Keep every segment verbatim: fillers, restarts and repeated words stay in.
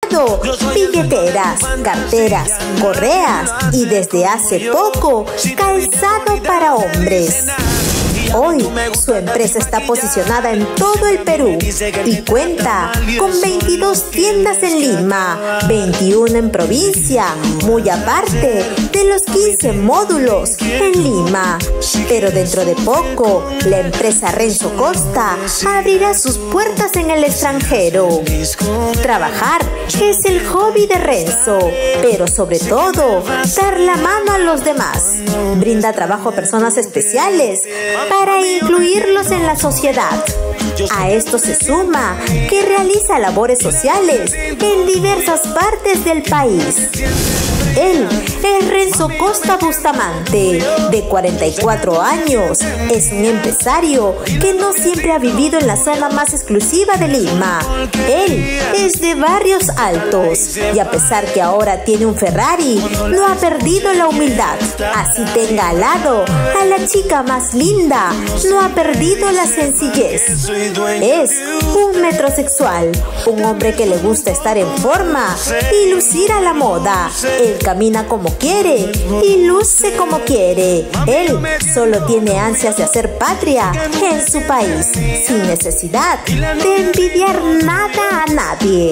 calzado, billeteras, carteras, correas y desde hace poco, calzado para hombres. Hoy, su empresa está posicionada en todo el Perú y cuenta con veintidós tiendas en Lima, veintiuna en provincia, muy aparte de los quince módulos en Lima. Pero dentro de poco, la empresa Renzo Costa abrirá sus puertas en el extranjero. Trabajar es el hobby de Renzo, pero sobre todo, dar la mano a los demás. Brinda trabajo a personas especiales para incluirlos en la sociedad. A esto se suma que realiza labores sociales en diversas partes del país. Él es Renzo Costa Bustamante, de cuarenta y cuatro años. Es un empresario que no siempre ha vivido en la zona más exclusiva de Lima. Él es de Barrios Altos y a pesar que ahora tiene un Ferrari, no ha perdido la humildad. Así tenga al lado a la chica más linda, no ha perdido la sencillez. Es un metrosexual, un hombre que le gusta estar en forma y lucir a la moda. Él camina como quiere y luce como quiere. Él solo tiene ansias de hacer patria en su país, sin necesidad de envidiar nada a nadie.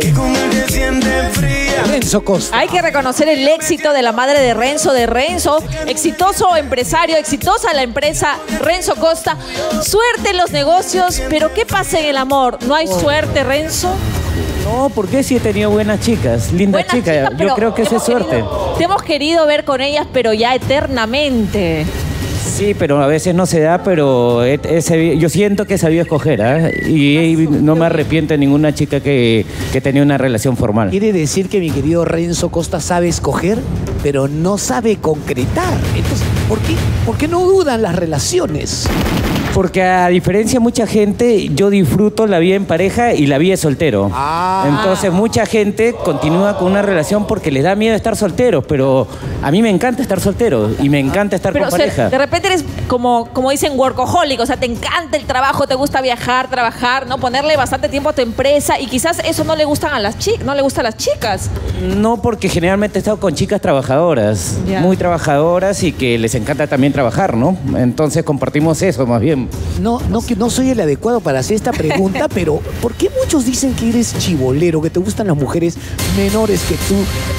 Renzo Costa. Hay que reconocer el éxito de la madre de Renzo, de Renzo, exitoso empresario, exitosa la empresa Renzo Costa. Suerte en los negocios, pero ¿qué pasa en el amor? ¿No hay suerte, Renzo? No, porque sí he tenido buenas chicas, lindas Buenas chicas. chicas, Yo creo que esa es suerte. Querido, te hemos querido ver con ellas, pero ya eternamente. Sí, pero a veces no se da, pero he- he sabido- yo siento que he sabido escoger, ¿ah? Y, y no me arrepiento de ninguna chica que, que tenía una relación formal. Quiere decir que mi querido Renzo Costa sabe escoger, pero no sabe concretar. Entonces, ¿por qué, ¿por qué no dudan las relaciones? Porque a diferencia de mucha gente, yo disfruto la vida en pareja y la vida de soltero. Ah. Entonces mucha gente continúa con una relación porque les da miedo estar solteros, pero a mí me encanta estar soltero y me encanta estar Pero con o sea, pareja. de repente eres como, como dicen workaholic, o sea, te encanta el trabajo, te gusta viajar, trabajar, ¿no? Ponerle bastante tiempo a tu empresa y quizás eso no le gustan a las chicas, no le gusta a las chicas. No, porque generalmente he estado con chicas trabajadoras, Ya. muy trabajadoras y que les encanta también trabajar, ¿no? Entonces compartimos eso más bien. No, no, que no soy el adecuado para hacer esta pregunta, pero ¿por qué muchos dicen que eres chibolero, que te gustan las mujeres menores que tú?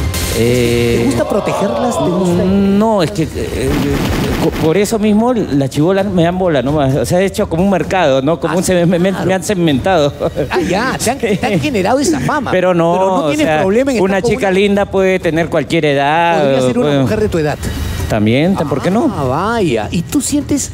Eh, ¿Te gusta protegerlas? ¿Te gusta...? No, es que eh, eh, co- por eso mismo las chibolas me dan bola nomás. O sea, he hecho como un mercado, ¿no? Como Ah, un se- me, me- claro. me han segmentado. Ah, ya, te han, te han generado esa fama. Pero no, Pero no o tienes sea, problema en estar una con chica linda puede tener cualquier edad. Podría ser una puede- mujer de tu edad. También, ¿por qué no? Ah, vaya. ¿Y tú sientes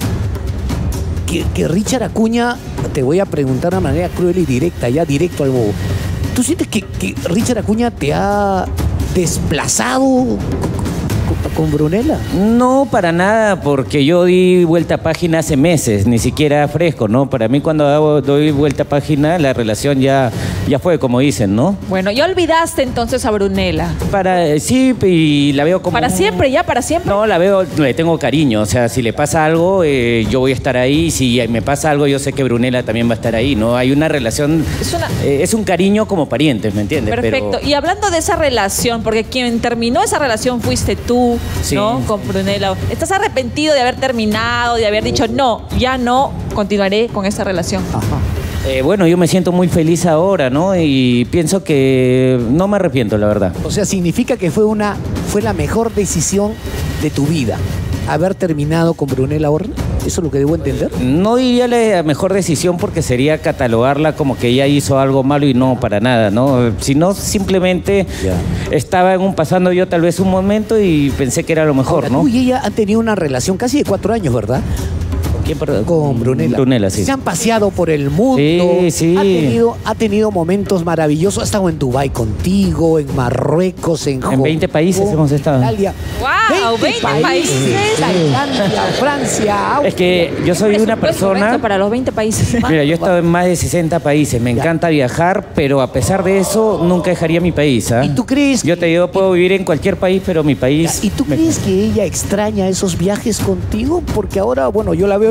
que, que Richard Acuña, te voy a preguntar de una manera cruel y directa, ya directo al bobo, ¿tú sientes que, que Richard Acuña te ha desplazado con, con- con Brunella? No, para nada, porque yo di vuelta a página hace meses, ni siquiera fresco, ¿no? Para mí cuando hago- doy vuelta a página, la relación ya, ya fue, como dicen, ¿no? Bueno, ya olvidaste entonces a Brunella. Para, eh, sí, y la veo como... Para un- siempre, ya, para siempre. No, la veo, le tengo cariño, o sea, si le pasa algo, eh, yo voy a estar ahí, si me pasa algo, yo sé que Brunella también va a estar ahí, ¿no? Hay una relación, Es una- eh, es un cariño como parientes, ¿me entiendes? Perfecto. Pero- Y hablando de esa relación, porque quien terminó esa relación fuiste tú, Sí. ¿no? Con Brunella. ¿Estás arrepentido de haber terminado, de haber dicho, no, ya no continuaré con esa relación? Ajá. Eh, bueno, yo me siento muy feliz ahora, ¿no? Y pienso que no me arrepiento, la verdad. O sea, significa que fue una fue la mejor decisión de tu vida haber terminado con Brunella Horna. ¿Eso es lo que debo entender? No diría la mejor decisión porque sería catalogarla como que ella hizo algo malo y no, para nada, ¿no? Sino simplemente Ya. estaba en un pasando yo tal vez un momento y pensé que era lo mejor, Ahora, ¿no? tú y ella han tenido una relación casi de cuatro años, ¿verdad? ¿Quién, perdón? Con Brunella. Brunella, sí. Se han paseado por el mundo. Sí, sí. Ha tenido, ha tenido momentos maravillosos. Ha estado en Dubái contigo, en Marruecos, en Hong veinte países Kong, hemos estado. Italia. ¡Guau! veinte países. Tailandia, Francia, Es que yo soy una Presupuesto, persona... Renzo, para los veinte países. Mira, yo he estado en más de sesenta países, me Ya. encanta viajar, pero a pesar de eso, nunca dejaría mi país. ¿ah? ¿Y tú crees Yo que- te digo, puedo vivir en cualquier país, pero mi país... ¿Y tú me- crees que ella extraña esos viajes contigo? Porque ahora, bueno, yo la veo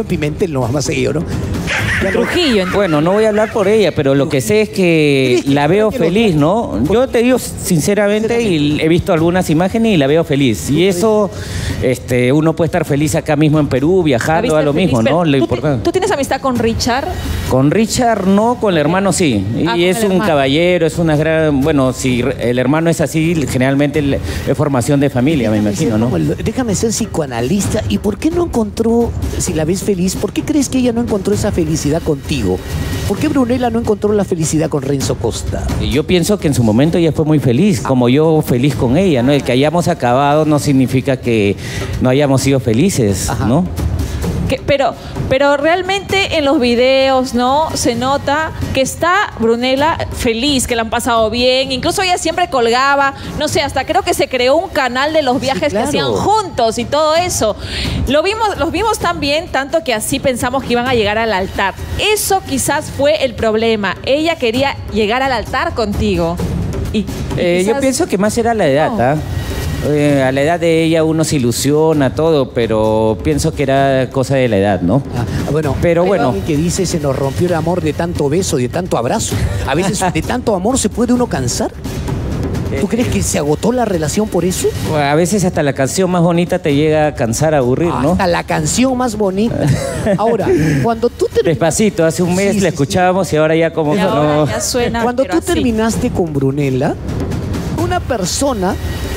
en Pimentel, no más seguido, ¿no? Trujillo. entonces. Bueno, no voy a hablar por ella, pero lo que sé es que la veo feliz, ¿no? Yo te digo sinceramente, y he visto algunas imágenes y la veo feliz. Y eso, este, uno puede estar feliz acá mismo en Perú, ¿La viajando, viste a lo feliz? mismo, Pero, ¿no? Lo ¿tú, importante. ¿Tú tienes amistad con Richard? Con Richard no, con el hermano sí. Y Ah, con es el un hermano. caballero, es una gran... Bueno, si el hermano es así, generalmente es formación de familia, me Déjame imagino, ser ¿no? como el- déjame ser psicoanalista. ¿Y por qué no encontró, si la ves feliz, por qué crees que ella no encontró esa felicidad contigo? ¿Por qué Brunella no encontró la felicidad con Renzo Costa? Y yo pienso que en su momento ella fue muy feliz, como yo feliz con ella, ¿no? El que hayamos acabado no significa que no hayamos sido felices, Ajá. ¿no? Que- pero, pero realmente en los videos, ¿no? Se nota que está Brunella feliz, que la han pasado bien. Incluso ella siempre colgaba, no sé, hasta creo que se creó un canal de los viajes claro. que hacían juntos y todo eso. Lo vimos, los vimos tan bien, tanto que así pensamos que iban a llegar al altar. Eso quizás fue el problema. Ella quería llegar al altar contigo. Y, y Eh, yo quizás- pienso que más era la edad, No. ¿ah? Eh, a la edad de ella uno se ilusiona todo, pero pienso que era cosa de la edad, ¿no? Ah, bueno, Pero hay bueno. alguien que dice se nos rompió el amor de tanto beso, de tanto abrazo. A veces de tanto amor se puede uno cansar. ¿Tú crees que se agotó la relación por eso? A veces hasta la canción más bonita te llega a cansar, a aburrir, ¿no? Hasta la canción más bonita. Ahora, cuando tú terminaste, Despacito, hace un mes Sí, la sí, escuchábamos y ahora ya como Y que ahora no... ya suena, cuando pero tú así. terminaste con Brunella, una persona,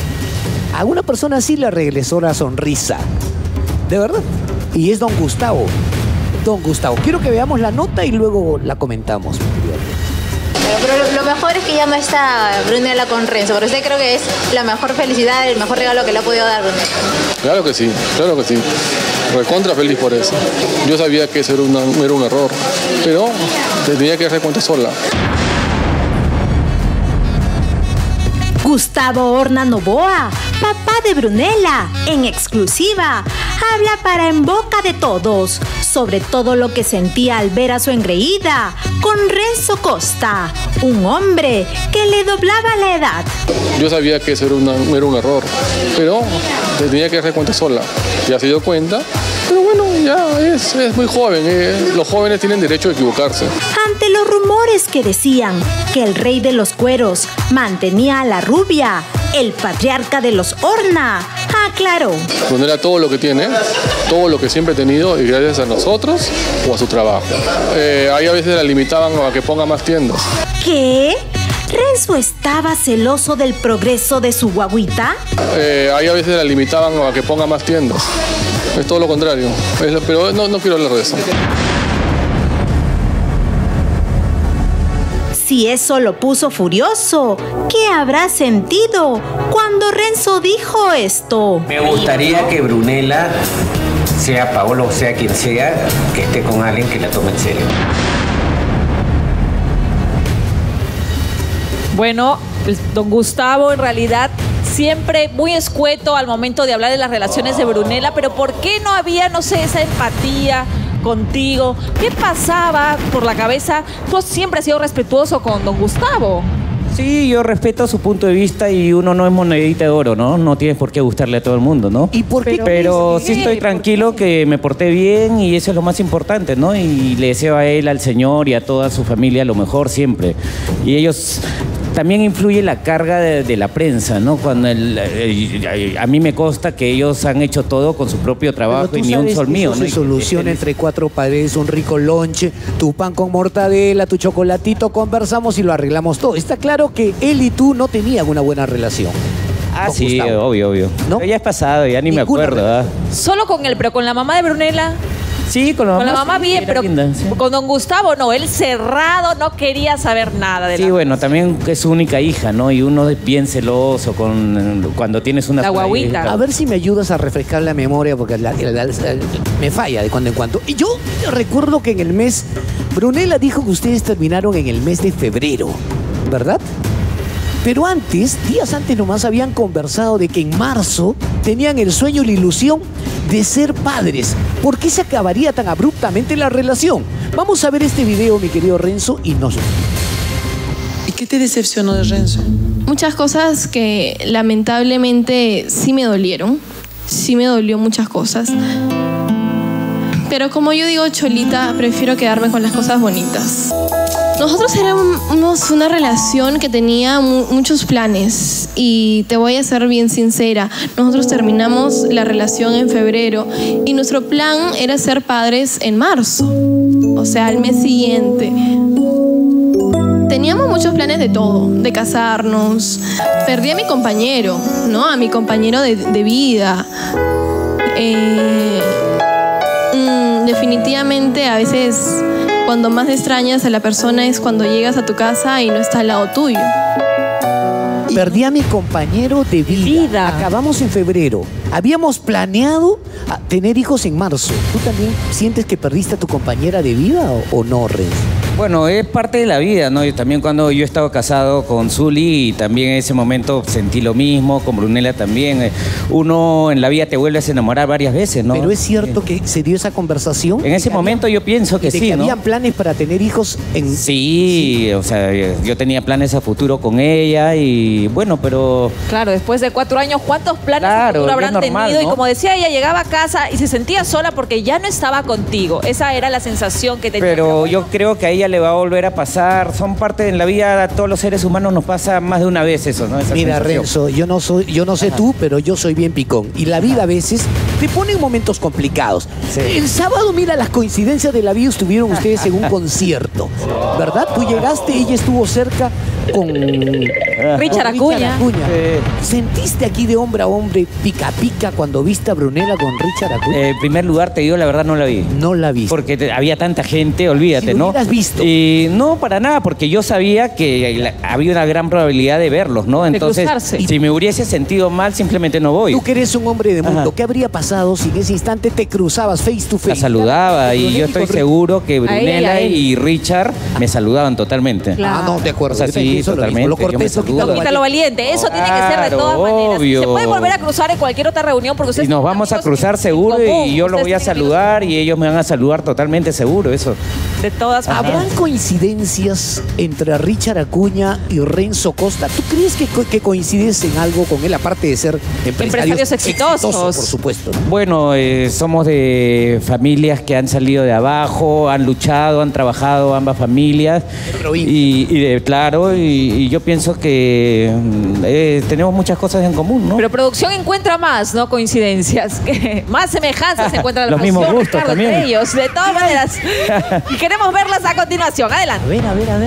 a una persona así le regresó la sonrisa. De verdad. Y es don Gustavo. Don Gustavo. Quiero que veamos la nota y luego la comentamos. Pero lo, lo mejor es que ya no está Brunella con Renzo, pero usted creo que es la mejor felicidad, el mejor regalo que le ha podido dar Brunella. Claro que sí, claro que sí. Recontra feliz por eso. Yo sabía que eso era, una- era un error, pero tenía que darse cuenta sola. Gustavo Horna Novoa, papá de Brunella, en exclusiva, habla para en boca de todos sobre todo lo que sentía al ver a su engreída con Renzo Costa, un hombre que le doblaba la edad. Yo sabía que eso era, una- era un error, pero tenía que darse cuenta sola. Ya se dio cuenta, pero bueno, ya es, es muy joven. eh, Los jóvenes tienen derecho a equivocarse. Ante los rumores que decían que el rey de los cueros mantenía a la rubia, el patriarca de los Horna aclaró. Brunella todo lo que tiene, todo lo que siempre ha tenido y gracias a nosotros o a su trabajo. Eh, ahí a veces la limitaban a que ponga más tiendas. ¿Qué? ¿Renzo estaba celoso del progreso de su guaguita? Eh, ahí a veces la limitaban a que ponga más tiendas. Es todo lo contrario. Es- pero no, no quiero hablar de eso. Si eso lo puso furioso, ¿qué habrá sentido cuando Renzo dijo esto? Me gustaría que Brunella, sea Paolo o sea quien sea, que esté con alguien que la tome en serio. Bueno, el don Gustavo en realidad siempre muy escueto al momento de hablar de las relaciones de Brunella, pero ¿por qué no había, no sé, esa empatía contigo? ¿Qué pasaba por la cabeza? Tú siempre has sido respetuoso con don Gustavo. Sí, yo respeto su punto de vista y uno no es monedita de oro, ¿no? No tienes por qué gustarle a todo el mundo, ¿no? ¿Y por qué? Pero ¿qué? sí estoy ¿Por tranquilo que me porté bien y eso es lo más importante, ¿no? Y le deseo a él, al Señor y a toda su familia lo mejor siempre. Y ellos... También influye la carga de, de la prensa, ¿no? Cuando el- el- a mí me consta que ellos han hecho todo con su propio trabajo Pero y tú ni un sabes sol que mío, eso ¿no? se Y- soluciona entre cuatro paredes, un rico lonche, tu pan con mortadela, tu chocolatito, conversamos y lo arreglamos todo. Está claro que él y tú no tenían una buena relación. Ah, Don sí, Gustavo. obvio, obvio. ¿No? Pero ya es pasado, ya ni me Ninguna acuerdo, ¿ah? Solo con él, pero con la mamá de Brunella. Sí, con la mamá. Con la mamá sí, bien, era pero linda, sí. con don Gustavo no, él cerrado, no quería saber nada de Sí, la bueno, también es su única hija, ¿no? Y uno es bien celoso con cuando tienes una La sola guagüita. hija. A ver si me ayudas a refrescar la memoria porque la- la- la- la- me falla de cuando en cuando. Y yo recuerdo que en el mes, Brunella dijo que ustedes terminaron en el mes de febrero, ¿verdad? Pero antes, días antes nomás habían conversado de que en marzo tenían el sueño y la ilusión de ser padres. ¿Por qué se acabaría tan abruptamente la relación? Vamos a ver este video, mi querido Renzo, y nos... ¿Y qué te decepcionó de Renzo? Muchas cosas que lamentablemente sí me dolieron. Sí me dolió muchas cosas. Pero como yo digo, Cholita, prefiero quedarme con las cosas bonitas. Nosotros éramos una relación que tenía mu muchos planes y te voy a ser bien sincera, nosotros terminamos la relación en febrero y nuestro plan era ser padres en marzo, o sea, al mes siguiente. Teníamos muchos planes de todo, de casarnos. Perdí a mi compañero, ¿no? A mi compañero de, de vida. Eh, mm, definitivamente a veces cuando más extrañas a la persona es cuando llegas a tu casa y no está al lado tuyo. Perdí a mi compañero de vida. vida. Acabamos en febrero. Habíamos planeado tener hijos en marzo. ¿Tú también sientes que perdiste a tu compañera de vida o, o no, Renzo? Bueno, es parte de la vida, ¿no? Y también cuando yo estaba casado con Zuli, y también en ese momento sentí lo mismo, con Brunella también. Uno en la vida te vuelves a enamorar varias veces, ¿no? Pero es cierto que se dio esa conversación. En ese momento yo pienso que de sí, que ¿no? ¿Habían planes para tener hijos en...? Sí, o sea, yo tenía planes a futuro con ella y bueno, pero... Claro, después de cuatro años, ¿cuántos planes Claro, a futuro habrán normal, tenido? ¿no? Y como decía, ella llegaba a casa y se sentía sola porque ya no estaba contigo. Esa era la sensación que tenía. Pero yo creo que a ella le va a volver a pasar. Son parte de la vida, a todos los seres humanos nos pasa más de una vez eso, ¿no? Esa Mira, sensación. Renzo, yo no soy, yo no sé Ajá. tú, pero yo soy bien picón. Y la vida a veces te pone en momentos complicados. Sí. El sábado, mira, las coincidencias de la vida estuvieron ustedes en un concierto, ¿verdad? Tú llegaste, ella estuvo cerca con Richard Acuña. Sí. ¿Sentiste aquí de hombre a hombre pica pica cuando viste a Brunella con Richard Acuña? Eh, en primer lugar, te digo, la verdad no la vi. No la viste. Porque te- había tanta gente, olvídate, Si lo ¿no? hubieras visto. Y no, para nada, porque yo sabía que la- había una gran probabilidad de verlos, ¿no? Entonces, cruzarse. si me hubiese sentido mal, simplemente no voy. Tú que eres un hombre de mundo, Ajá. ¿qué habría pasado si en ese instante te cruzabas face to face? La saludaba y yo estoy seguro que A ella y a Brunella él. y Richard me saludaban totalmente. Claro. Ah, no, de acuerdo. O sea, Yo sí, también pienso lo mismo. totalmente, Lo yo me cortés, lo saludo. quita lo Quita lo valiente, eso tiene que ser de Claro, todas maneras. obvio. Se puede volver a cruzar en cualquier otra reunión porque ustedes Y nos tienen vamos a amigos cruzar en seguro común, y yo lo ustedes voy a tienen saludar y ellos me van a saludar totalmente seguro, eso. amigos de todas maneras. ¿Habrán coincidencias entre Richard Acuña y Renzo Costa? ¿Tú crees que, co- que coincides en algo con él, aparte de ser empresarios, Empresarios exitosos. por supuesto, ¿no? Bueno, eh, somos de familias que han salido de abajo, han luchado, han trabajado ambas familias. De provincia. Y, y de, claro, y, y yo pienso que mm, eh, tenemos muchas cosas en común, ¿no? Pero producción encuentra más, ¿no? Coincidencias. Que más semejanzas se encuentran en la Los mismos producción, gustos Ricardo, también. entre ellos. De todas maneras. Y queremos verlas a continuación. Adelante. A ver, a ver, a ver.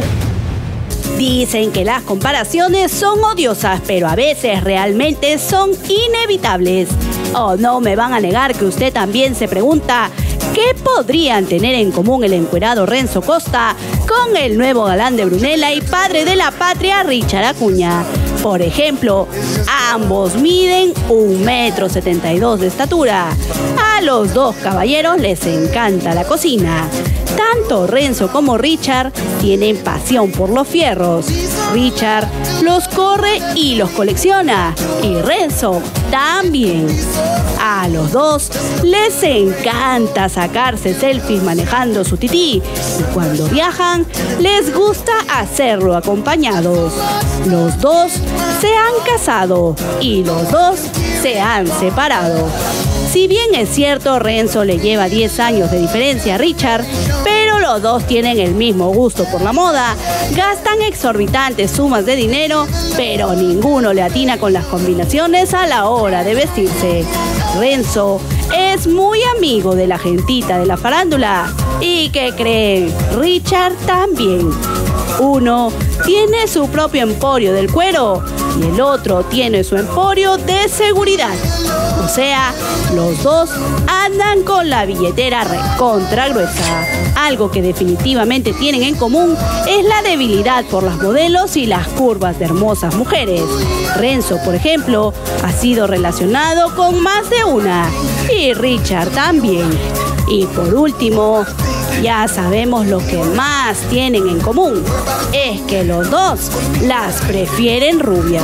Dicen que las comparaciones son odiosas, pero a veces realmente son inevitables. O no me van a negar que usted también se pregunta qué podrían tener en común el encuerado Renzo Costa con el nuevo galán de Brunella y padre de la patria Richard Acuña. Por ejemplo, ambos miden un metro setenta y dos de estatura. A los dos caballeros les encanta la cocina. Tanto Renzo como Richard tienen pasión por los fierros. Richard los corre y los colecciona. Y Renzo también. A los dos les encanta sacarse selfies manejando su tití. Y cuando viajan, les gusta hacerlo acompañados. Los dos se han casado y los dos se han separado. Si bien es cierto, Renzo le lleva diez años de diferencia a Richard, pero los dos tienen el mismo gusto por la moda, gastan exorbitantes sumas de dinero, pero ninguno le atina con las combinaciones a la hora de vestirse. Renzo es muy amigo de la gentita de la farándula. ¿Y qué creen? Richard también. Uno tiene su propio emporio del cuero y el otro tiene su emporio de seguridad. O sea, los dos andan con la billetera recontra gruesa. Algo que definitivamente tienen en común es la debilidad por las modelos y las curvas de hermosas mujeres. Renzo, por ejemplo, ha sido relacionado con más de una. Y Richard también. Y por último, ya sabemos lo que más tienen en común. Es que los dos las prefieren rubias.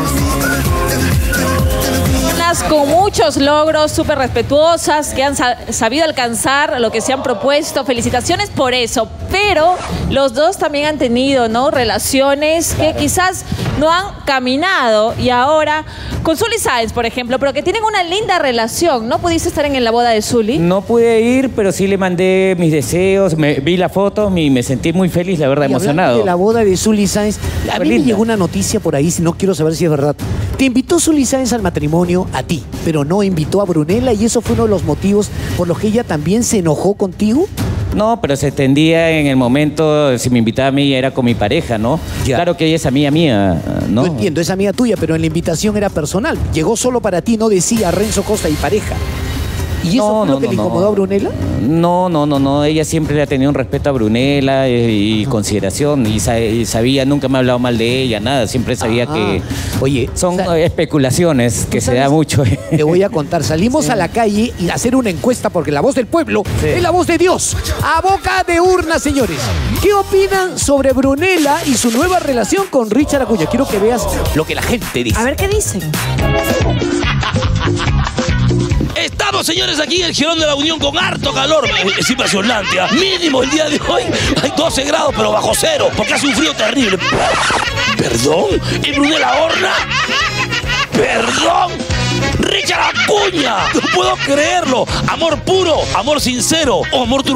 Con muchos logros, súper respetuosas, que han sa sabido alcanzar lo que se han propuesto. Felicitaciones por eso. Pero los dos también han tenido, ¿no? Relaciones que quizás no han caminado y ahora con Zully Sáenz, por ejemplo, pero que tienen una linda relación. ¿No pudiste estar en la boda de Zully? No pude ir, pero sí le mandé mis deseos, me, vi la foto y me sentí muy feliz, la verdad, Y hablando emocionado. de la boda de Zully Sáenz, a Fue mí me linda. llegó una noticia por ahí, si no quiero saber si es verdad. Te invitó Zully Sáenz al matrimonio a ti, pero no invitó a Brunella y eso fue uno de los motivos por los que ella también se enojó contigo. No, pero se entendía en el momento, si me invitaba a mí era con mi pareja, ¿no? Ya. Claro que ella es amiga mía, ¿no? No entiendo, es amiga tuya, pero en la invitación era personal. Llegó solo para ti, no decía Renzo Costa y pareja. ¿Y eso No, fue lo no, que no, le no. incomodó a Brunella? No, no, no, no. Ella siempre le ha tenido un respeto a Brunella eh, y consideración. Y, sa- y sabía, nunca me ha hablado mal de ella, nada. Siempre sabía Ah, que oye, son sa- eh, especulaciones que se da sabes? mucho. Te voy a contar. Salimos a la calle y a hacer una encuesta porque la voz del pueblo Sí. es la voz de Dios. A boca de urna, señores. ¿Qué opinan sobre Brunella y su nueva relación con Richard Acuña? Quiero que veas lo que la gente dice. A ver qué dicen. Estamos, señores, aquí en el Girón de la Unión con harto calor. Es, es impresionante. ¿ah? Mínimo el día de hoy hay doce grados, pero bajo cero, porque hace un frío terrible. ¿Perdón? ¿En Brunella Horna? ¿Perdón? ¡Richard Acuña! No puedo creerlo. Amor puro, amor sincero o amor